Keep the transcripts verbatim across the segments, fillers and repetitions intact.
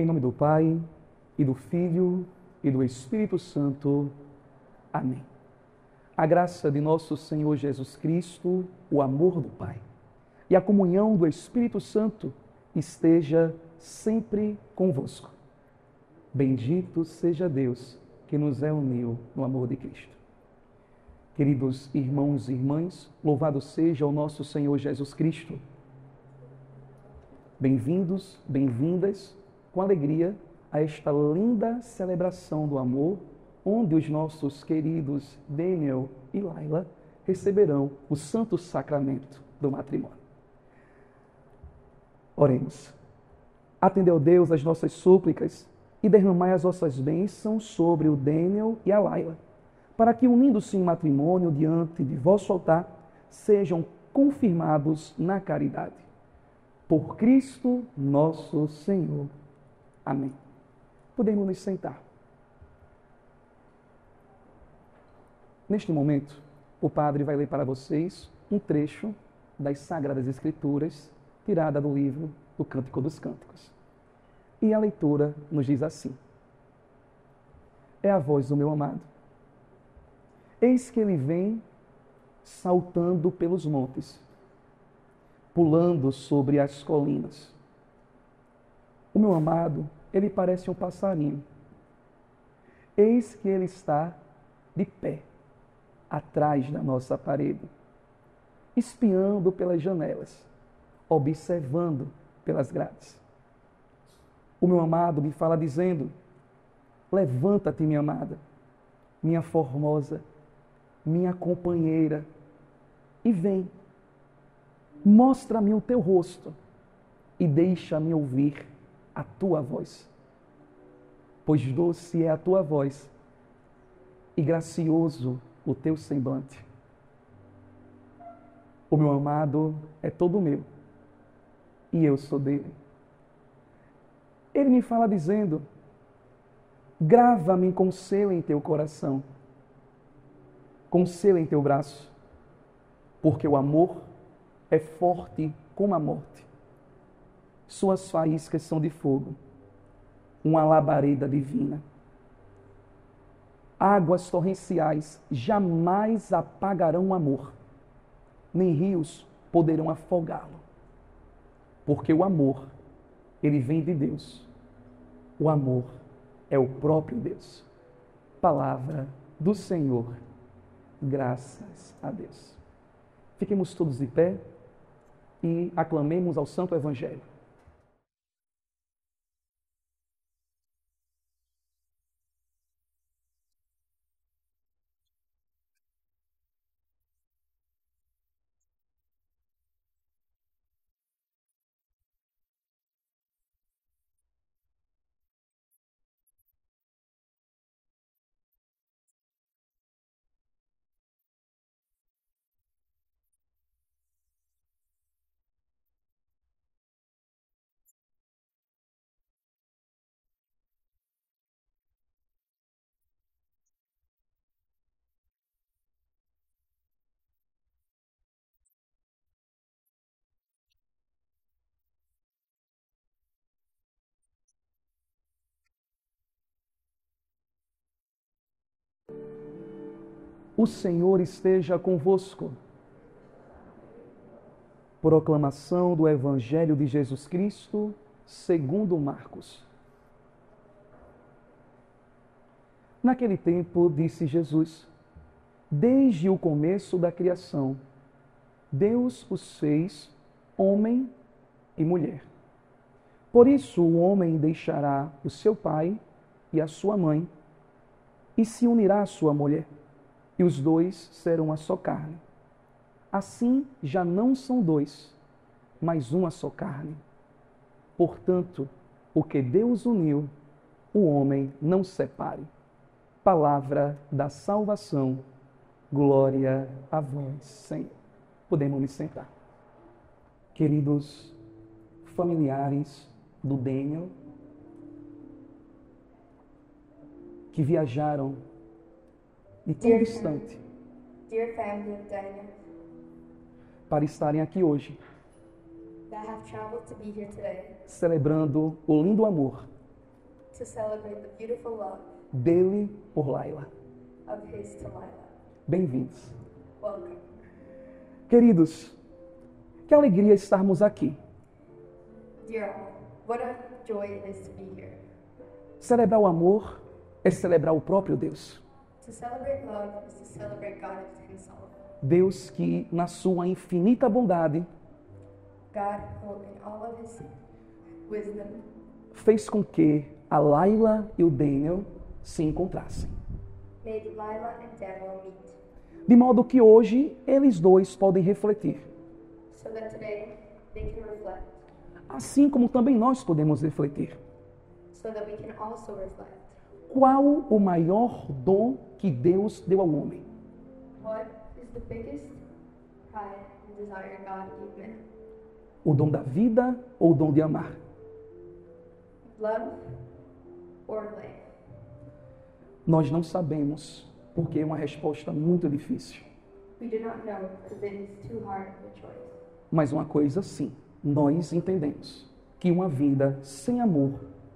Em nome do Pai, e do Filho, e do Espírito Santo. Amém. A graça de nosso Senhor Jesus Cristo, o amor do Pai e a comunhão do Espírito Santo esteja sempre convosco. Bendito seja Deus que nos uniu no amor de Cristo. Queridos irmãos e irmãs, louvado seja o nosso Senhor Jesus Cristo. Bem-vindos, bem-vindas, com alegria, a esta linda celebração do amor, onde os nossos queridos Daniel e Laila receberão o santo sacramento do matrimônio. Oremos. Atendeu Deus as nossas súplicas e derramai as vossas bênçãos sobre o Daniel e a Laila, para que, unindo-se em matrimônio diante de vosso altar, sejam confirmados na caridade. Por Cristo nosso Senhor. Amém. Podemos nos sentar. Neste momento, o Padre vai ler para vocês um trecho das Sagradas Escrituras, tirada do livro do Cântico dos Cânticos. E a leitura nos diz assim: É a voz do meu amado. Eis que ele vem saltando pelos montes, pulando sobre as colinas. O meu amado, ele parece um passarinho. Eis que ele está de pé, atrás da nossa parede, espiando pelas janelas, observando pelas grades. O meu amado me fala dizendo: levanta-te, minha amada, minha formosa, minha companheira, e vem, mostra-me o teu rosto e deixa-me ouvir a tua voz, pois doce é a tua voz e gracioso o teu semblante. O meu amado é todo meu e eu sou dele. Ele me fala dizendo: grava-me com selo em teu coração, com selo em teu braço, porque o amor é forte como a morte. Suas faíscas são de fogo, uma labareda divina. Águas torrenciais jamais apagarão o amor, nem rios poderão afogá-lo. Porque o amor, ele vem de Deus. O amor é o próprio Deus. Palavra do Senhor. Graças a Deus. Fiquemos todos de pé e aclamemos ao Santo Evangelho. O Senhor esteja convosco. Proclamação do Evangelho de Jesus Cristo, segundo Marcos. Naquele tempo, disse Jesus: desde o começo da criação, Deus os fez homem e mulher. Por isso, o homem deixará o seu pai e a sua mãe e se unirá à sua mulher, e os dois serão uma só carne. Assim, já não são dois, mas uma só carne. Portanto, o que Deus uniu, o homem não separe. Palavra da salvação. Glória a vós, Senhor. Podemos nos sentar. Queridos familiares do Daniel, que viajaram de tão distante Dear family of Daniel, para estarem aqui hoje, that have traveled to be here today, celebrando o lindo amor to celebrate the beautiful love dele por Laila. of his to Lila. Bem-vindos. Welcome. Queridos, que alegria estarmos aqui. Dear all, what a joy it is to be here. Celebrar o amor é celebrar o próprio Deus. To celebrate love is to celebrate God himself. Deus que, na sua infinita bondade, God, who in all of his wisdom, fez com que a Laila e o Daniel se encontrassem. made Lila and Daniel meet, De modo que hoje eles dois podem refletir, so that today they can reflect, assim como também nós podemos refletir. so that we can also reflect. Qual o maior dom que Deus deu ao homem? What is the biggest pride and desire God gave man? O dom da vida ou o dom de amar? Love or life? Nós não sabemos, porque é uma resposta muito difícil. We do not know because it is too hard of a choice. Mas uma coisa sim, nós entendemos que uma vida sem amor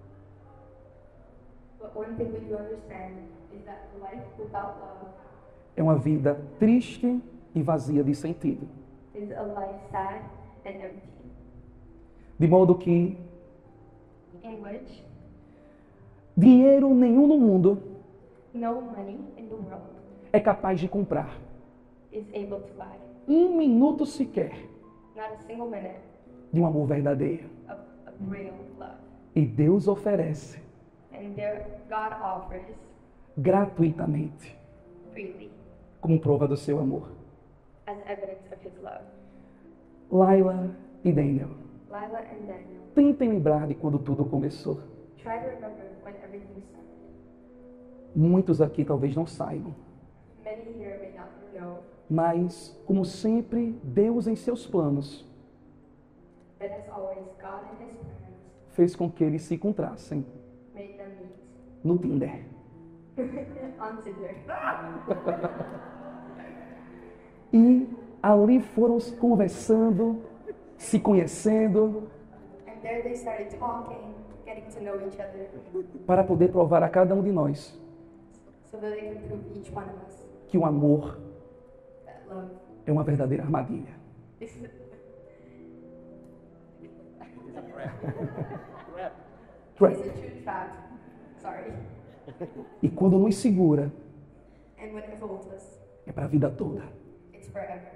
But one thing we do understand is that life without love é uma vida triste e vazia de sentido. is a life sad and empty, De modo que in which dinheiro nenhum no mundo no money in the world é capaz de comprar is able to buy, um minuto sequer not a single minute de um amor verdadeiro. of, of real love. E Deus oferece And there, God offers gratuitamente freely como prova do seu amor. as evidence of his love. Laila e Daniel, Lila and Daniel, tentem lembrar de quando tudo começou. try to remember when everything started. Muitos aqui talvez não saibam, Many here may not know, mas, como sempre, Deus em seus planos but as always, God in his plans fez com que eles se encontrassem made them meet no Tinder. on Tinder. E ali foram se conversando, se conhecendo, And there they started talking, getting to know each other, para poder provar a cada um de nós so that they can prove each one of us que o amor that love é uma verdadeira armadilha. is Trap. is a true trap. Sorry. E quando nos segura, And when it holds us, é para a vida toda. it's forever.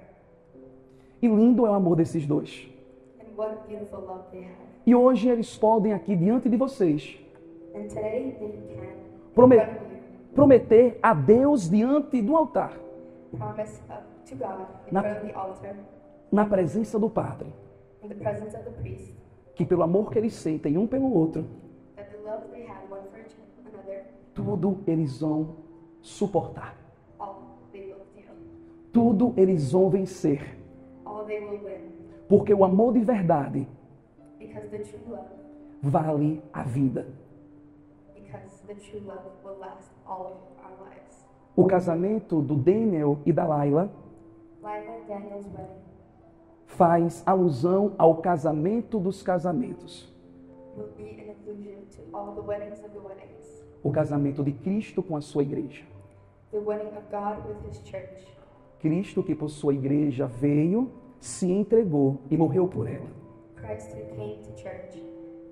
E lindo é o amor desses dois. And what a beautiful love they have. E hoje eles podem aqui diante de vocês And today they can Prome- in front of you, prometer a Deus diante do altar, promise uh, to God in Na- front of the altar, na presença do Padre, in the presence of the priest, que pelo amor que eles sentem um pelo outro, that the love they have one for each another, tudo eles vão suportar. all they will deal, Tudo eles vão vencer. all they will win, Porque o amor de verdade because the true love, vale a vida. because the true love will last all of our lives. O casamento do Daniel e da Laila Lila and Daniel's wedding faz alusão ao casamento dos casamentos. will be an allusion to all the weddings of the weddings, O casamento de Cristo com a sua igreja. the wedding of God with his church. Cristo que por sua igreja veio, se entregou e morreu por ela. Christ who came to church,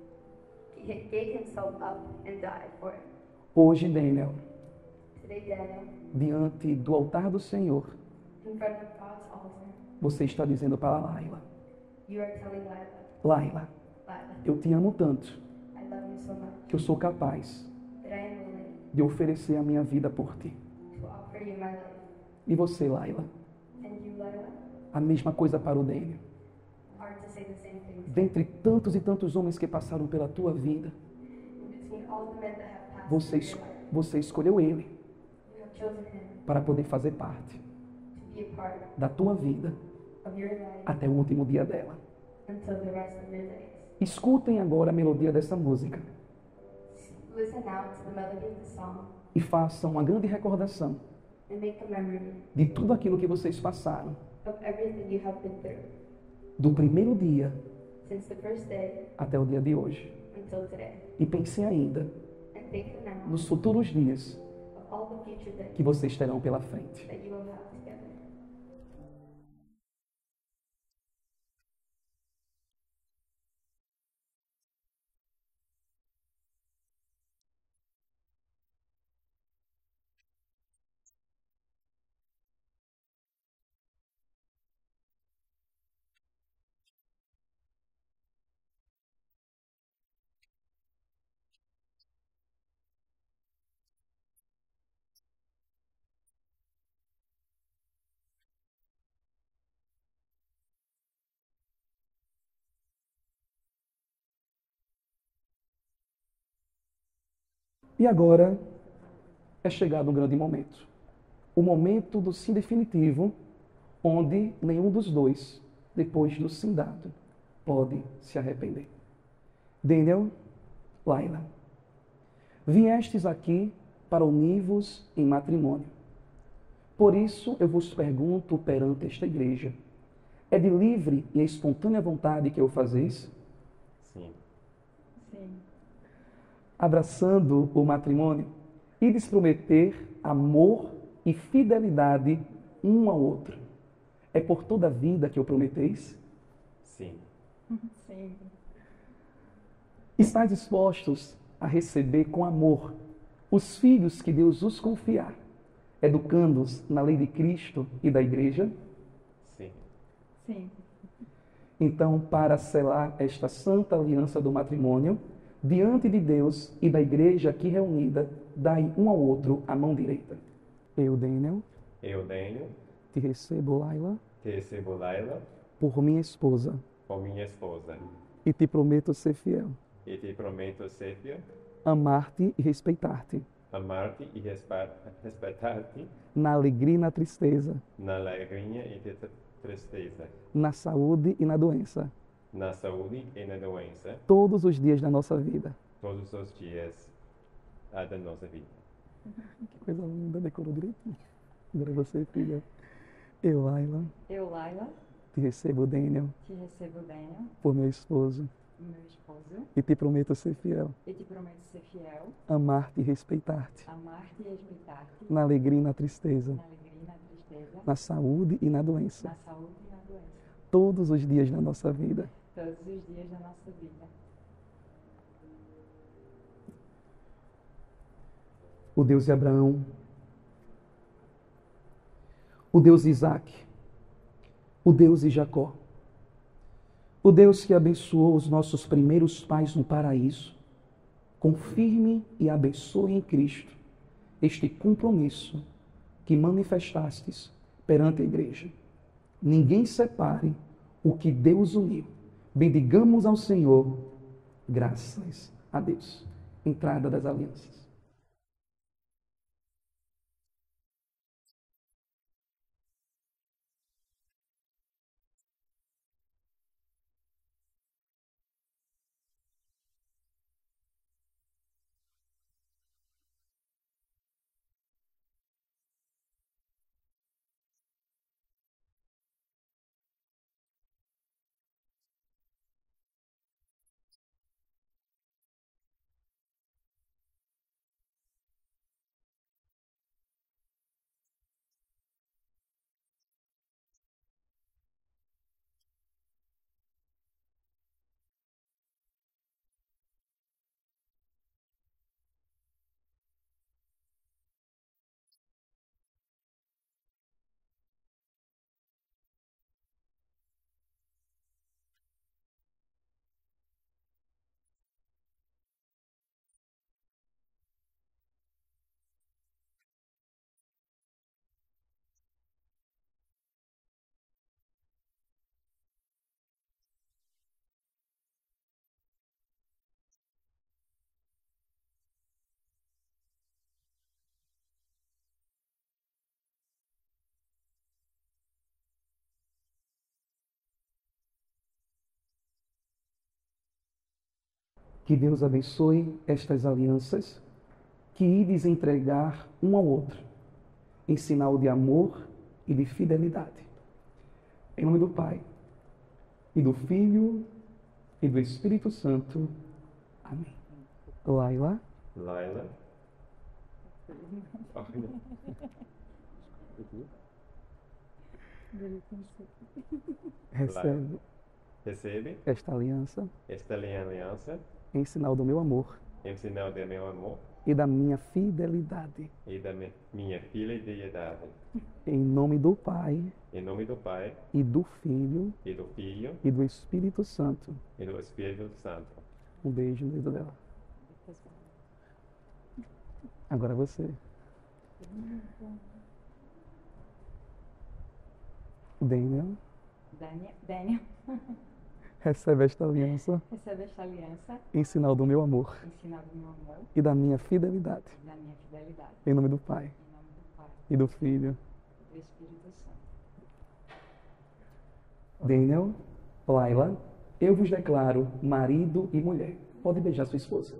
he gave himself up and died for it. Hoje, Daniel, Today, Daniel, diante do altar do Senhor, in front of God's altar, você está dizendo para a Laila: you are telling Lila, Laila, Lila, eu te amo tanto I love you so much que eu sou capaz that I am willing de oferecer a minha vida por ti. to offer you my life. E você, Laila, And you, Lila, a mesma coisa para o Daniel. are to say the same thing. Dentre tantos e tantos homens que passaram pela tua vida, Between all the men that have passed você, through es- your life, você escolheu ele you have chosen him para poder fazer parte to be a part da tua vida of your life até o último dia dela. until the rest of your days. Escutem agora a melodia dessa música Listen now to the melody of the song e façam uma grande recordação and make a memory de tudo aquilo que vocês passaram, of everything you have been through do primeiro dia since the first day até o dia de hoje. until today. E pensem ainda And thank you now nos futuros dias of all the future that, que vocês terão pela frente. that you will have together. E agora é chegado um grande momento. O momento do sim definitivo, onde nenhum dos dois, depois do sim dado, pode se arrepender. Daniel, Laila, viestes aqui para unir-vos em matrimônio. Por isso eu vos pergunto perante esta igreja, é de livre e espontânea vontade que o fazeis? Sim. Sim. Abraçando o matrimônio, ides prometer amor e fidelidade um ao outro. É por toda a vida que o prometeis? Sim. Sim. Estais dispostos a receber com amor os filhos que Deus os confiar, educando-os na lei de Cristo e da Igreja? Sim. Sim. Então, para selar esta santa aliança do matrimônio, diante de Deus e da Igreja aqui reunida, dai um ao outro a mão direita. Eu, Daniel, Eu, Daniel, te recebo, Laila, te recebo, Laila, por minha esposa, como minha esposa, e te prometo ser fiel, e te prometo ser fiel, amar-te e respeitar-te, amar-te e respe- respeitar-te na alegria e na tristeza, na alegria e na tr- tristeza, na saúde e na doença, na saúde e na doença, todos os dias da nossa vida. todos os dias ah, da nossa vida. Que coisa linda, decorou direitinho. Agora você, filha. Eu, Laila, Eu, Laila, te recebo, Daniel, te recebo, Daniel, por meu esposo, meu esposo, e te prometo ser fiel, e te prometo ser fiel, amar-te e respeitar-te, amar-te e respeitar-te, na alegria e na tristeza, na alegria e na tristeza, na saúde e na doença, na saúde e na doença, todos os dias da nossa vida. todos os dias da nossa vida. O Deus de Abraão, o Deus de Isaac, o Deus de Jacó, o Deus que abençoou os nossos primeiros pais no paraíso, confirme e abençoe em Cristo este compromisso que manifestastes perante a igreja. Ninguém separe o que Deus uniu. Bendigamos ao Senhor, graças a Deus. Entrada das alianças. Que Deus abençoe estas alianças que ides entregar um ao outro, em sinal de amor e de fidelidade. Em nome do Pai, e do Filho, e do Espírito Santo. Amém. Laila, Laila, Recebe recebe esta aliança esta aliança em sinal do meu amor em sinal do meu amor e da minha fidelidade. e da mi- minha fidelidade. Em nome do Pai, Em nome do Pai, e do Filho, e do Filho, e do Espírito Santo. e do Espírito Santo. Um beijo no dedo dela. Agora você. Daniel, Daniel, Daniel recebe esta aliança recebe esta aliança em sinal do meu amor em sinal do meu amor e da minha fidelidade. e da minha fidelidade. Em nome do Pai, Em nome do Pai e do Filho. e do Espírito Santo. Daniel, Laila, eu vos declaro marido e mulher. Pode beijar sua esposa.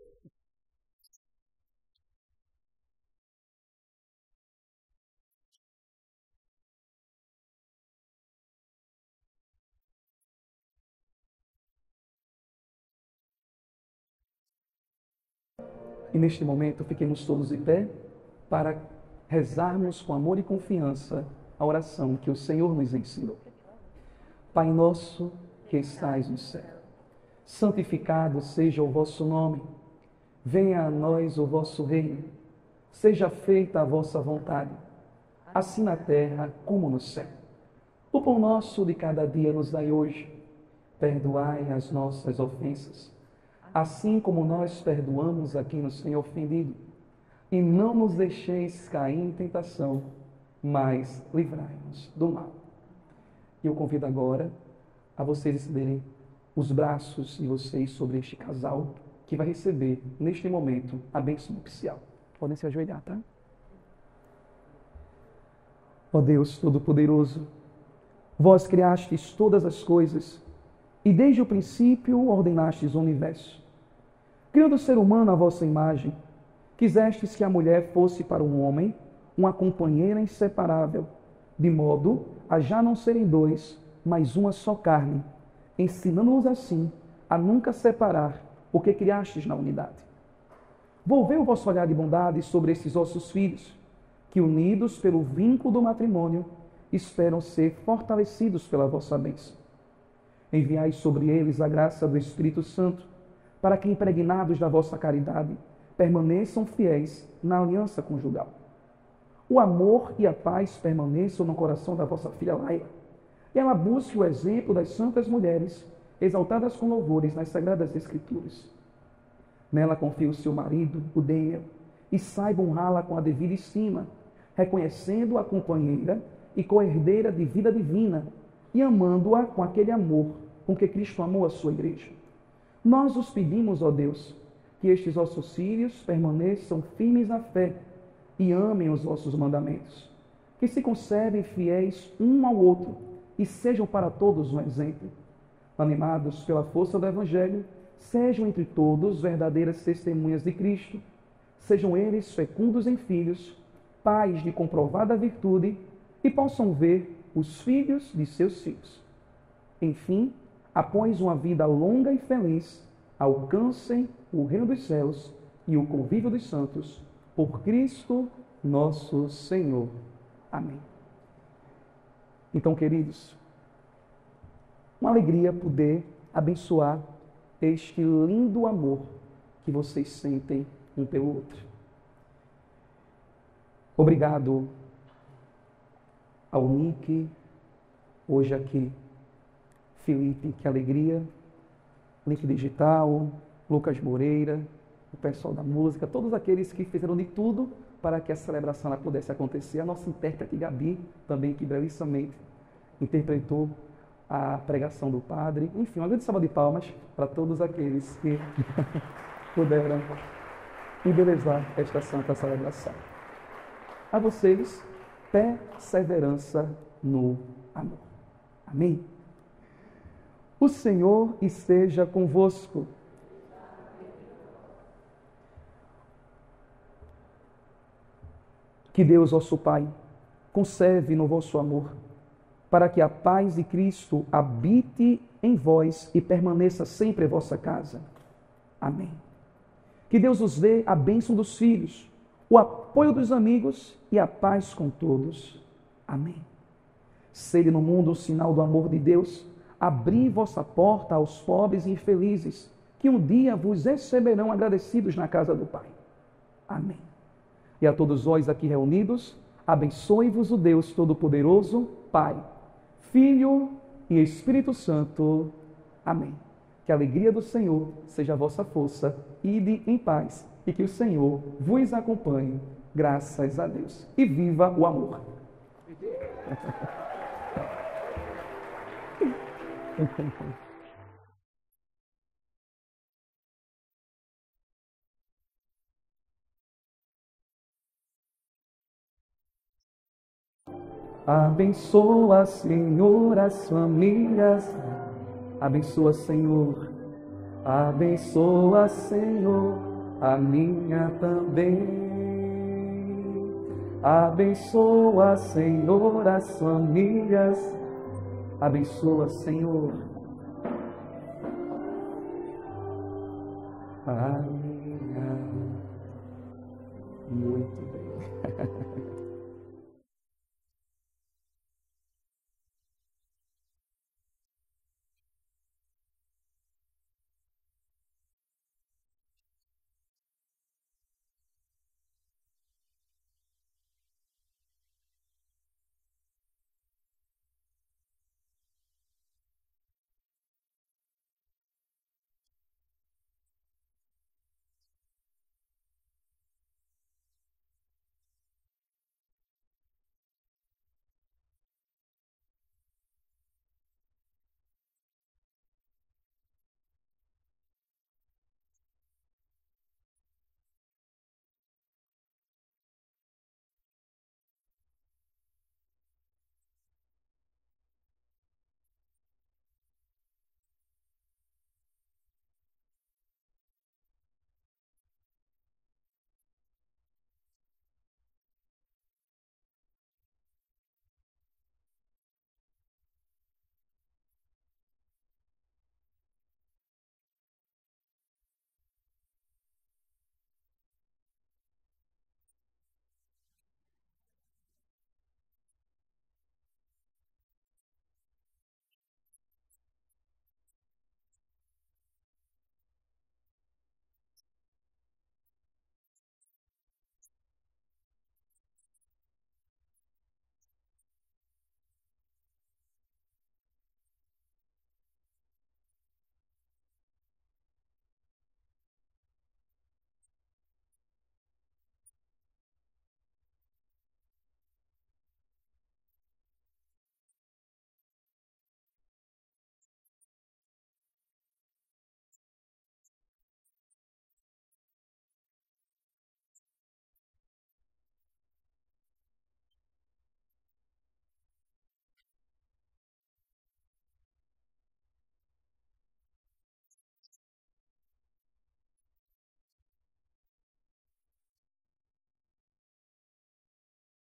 E neste momento, fiquemos todos de pé para rezarmos com amor e confiança a oração que o Senhor nos ensinou. Pai nosso que estais no céu, santificado seja o vosso nome. Venha a nós o vosso reino. Seja feita a vossa vontade, assim na terra como no céu. O pão nosso de cada dia nos dai hoje. Perdoai as nossas ofensas, assim como nós perdoamos a quem nos tem ofendido. E não nos deixeis cair em tentação, mas livrai-nos do mal. E eu convido agora a vocês estenderem os braços de vocês sobre este casal que vai receber, neste momento, a bênção nupcial. Podem se ajoelhar, tá? Ó Deus Todo-Poderoso, vós criastes todas as coisas e desde o princípio ordenastes o universo. Criando o ser humano à vossa imagem, quisestes que a mulher fosse para o homem uma companheira inseparável, de modo a já não serem dois, mas uma só carne, ensinando-nos assim a nunca separar o que criastes na unidade. Volvei o vosso olhar de bondade sobre esses vossos filhos, que unidos pelo vínculo do matrimônio, esperam ser fortalecidos pela vossa bênção. Enviai sobre eles a graça do Espírito Santo, para que, impregnados da vossa caridade, permaneçam fiéis na aliança conjugal. O amor e a paz permaneçam no coração da vossa filha Laila, e ela busque o exemplo das santas mulheres, exaltadas com louvores nas Sagradas Escrituras. Nela confia o seu marido, o Daniel, e saiba honrá-la com a devida estima, reconhecendo-a companheira e co-herdeira de vida divina, e amando-a com aquele amor com que Cristo amou a sua igreja. Nós os pedimos, ó Deus, que estes vossos filhos permaneçam firmes na fé e amem os vossos mandamentos, que se conservem fiéis um ao outro e sejam para todos um exemplo. Animados pela força do Evangelho, sejam entre todos verdadeiras testemunhas de Cristo, sejam eles fecundos em filhos, pais de comprovada virtude, e possam ver os filhos de seus filhos. Enfim, após uma vida longa e feliz, alcancem o reino dos céus e o convívio dos santos, por Cristo nosso Senhor. Amém. Então, queridos, uma alegria poder abençoar este lindo amor que vocês sentem um pelo outro. Obrigado ao Nick, hoje aqui, Felipe, que alegria, Link Digital, Lucas Moreira, o pessoal da música, todos aqueles que fizeram de tudo para que a celebração ela pudesse acontecer. A nossa intérprete Gabi, também, que belíssimamente interpretou a pregação do padre. Enfim, uma grande salva de palmas para todos aqueles que puderam embelezar esta santa celebração. A vocês, perseverança no amor. Amém? O Senhor esteja convosco. Que Deus, vosso Pai, conserve no vosso amor, para que a paz de Cristo habite em vós e permaneça sempre em vossa casa. Amém. Que Deus os dê a bênção dos filhos, o apoio dos amigos e a paz com todos. Amém. Sede no mundo o sinal do amor de Deus, abri vossa porta aos pobres e infelizes, que um dia vos receberão agradecidos na casa do Pai. Amém. E a todos vós aqui reunidos, abençoe-vos o Deus Todo-Poderoso, Pai, Filho e Espírito Santo. Amém. Que a alegria do Senhor seja a vossa força. Ide em paz e que o Senhor vos acompanhe. Graças a Deus. E viva o amor. Abençoa, Senhor, as famílias. Abençoa, Senhor. Abençoa, Senhor, a minha também. Abençoa, Senhor, as famílias. Abençoa, Senhor. Amém.